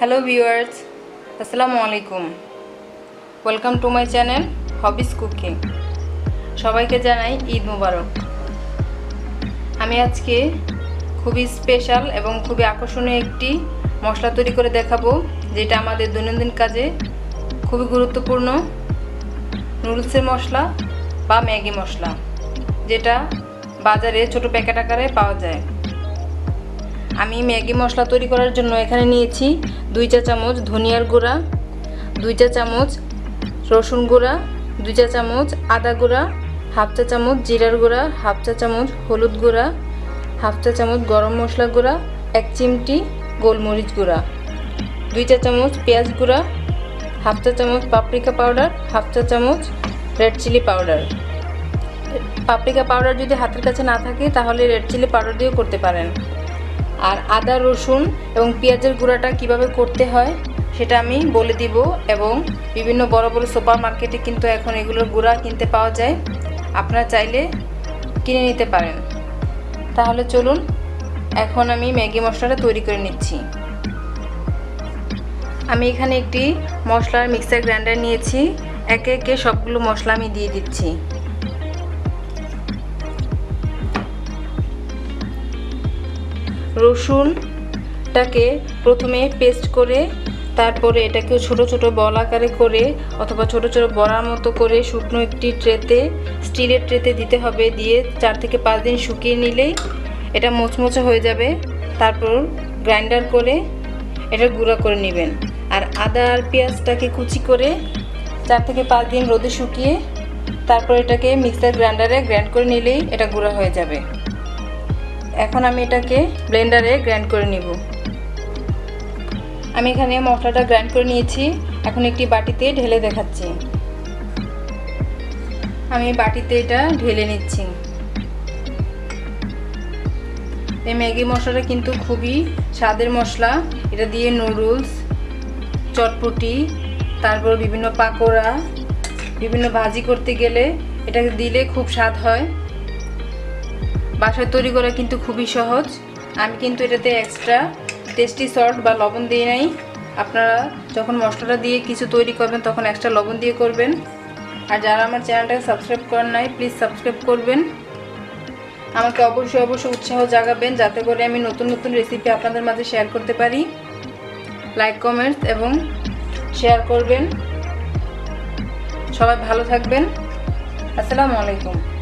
Hello viewers, আসসালামু আলাইকুম। Welcome to my channel hobbies cooking. সবাইকে জানাই ঈদ মুবারক। আমি আজকে খুবই স্পেশাল এবং খুবই আকর্ষণীয় একটি মশলা তৈরি করে দেখাবো, যেটা আমাদের দৈনন্দিন কাজে খুবই গুরুত্বপূর্ণ। নুডলসের মশলা বা ম্যাগি মশলা, যেটা বাজারে ছোট প্যাকেট আকারে পাওয়া যায়। আমি ম্যাগি মশলা তৈরি করার জন্য এখানে নিয়েছি 2 চা চামচ ধনিয়ার গুঁড়া, 2 চা চামচ রসুন গুঁড়া, 2 চা চামচ আদা গুঁড়া, হাফ চা চামচ জিরার গুঁড়া, হাফ চা চামচ হলুদ গুঁড়া, হাফ চা চামচ গরম মশলা গুঁড়া, 1 চিমটি গোলমরিচ গুঁড়া, 2 চা চামচ পেঁয়াজ গুঁড়া, হাফ চা চামচ পাপরিকা পাউডার, হাফ চা চামচ red chilli powder. Paprika powder যদি হাতের কাছে না থাকে তাহলে রেড চিলি পাউডার দিয়েও করতে পারেন। আর আদা রসুন এবং পেঁয়াজের গুঁড়াটা কিভাবে করতে হয় সেটা আমি বলে দিব, এবং বিভিন্ন বড় বড় সুপার মার্কেটে কিন্তু এখন এগুলোর গুঁড়া কিনতে পাওয়া যায়, আপনারা চাইলে কিনে নিতে পারেন। তাহলে চলুন এখন আমি ম্যাগি মশলাটা তৈরি করে নিচ্ছি। আমি এখানে একটি মশলার মিক্সার গ্রাইন্ডার নিয়েছি, একে একে সবগুলো মশলা আমি দিয়ে দিচ্ছি। রসুনটাকে প্রথমে পেস্ট করে তারপরে এটাকে ছোট ছোট বল আকারে করে অথবা ছোট ছোট বড়ার মতো করে শুকনো একটি ট্রেতে, স্টিলের ট্রেতে দিতে হবে। দিয়ে 4 থেকে 5 দিন শুকিয়ে নিলেই এটা মুচমুচে হয়ে যাবে। তারপর গ্রাইন্ডার করে এটা গুঁড়া করে নেবেন। আর আদা আর পেঁয়াজটাকে কুচি করে 4 থেকে 5 দিন রোদে শুকিয়ে তারপর এটাকে মিক্সার গ্রাইন্ডারে গ্রাইন্ড করে নিলেই এটা গুঁড়া হয়ে যাবে। এখন আমি এটাকে ব্লেন্ডারে গ্রাইন্ড করে নিব। আমি এখানে মশলাটা গ্রাইন্ড করে নিয়েছি, এখন একটি বাটিতে ঢেলে দেখাচ্ছি। আমি বাটিতে এটা ঢেলে নিচ্ছি। এই ম্যাগি মশলাটা কিন্তু খুবই স্বাদের মশলা। এটা দিয়ে নুডলস, চটপটি, তারপর বিভিন্ন পাকোড়া, বিভিন্ন ভাজি করতে গেলে এটাকে দিলে খুব স্বাদ হয়। বাসায় তৈরি করা কিন্তু খুবই সহজ। আমি কিন্তু এটাতে এক্সট্রা টেস্টি সল্ট বা লবণ দিয়ে নাই। আপনারা যখন মশলাটা দিয়ে কিছু তৈরি করবেন তখন এক্সট্রা লবণ দিয়ে করবেন। আর যারা আমার চ্যানেলটাকে সাবস্ক্রাইব করেন নাই, প্লিজ সাবস্ক্রাইব করবেন। আমাকে অবশ্যই উৎসাহ জাগাবেন, যাতে করে আমি নতুন নতুন রেসিপি আপনাদের মাঝে শেয়ার করতে পারি। লাইক, কমেন্টস এবং শেয়ার করবেন। সবাই ভালো থাকবেন। আসসালামু আলাইকুম।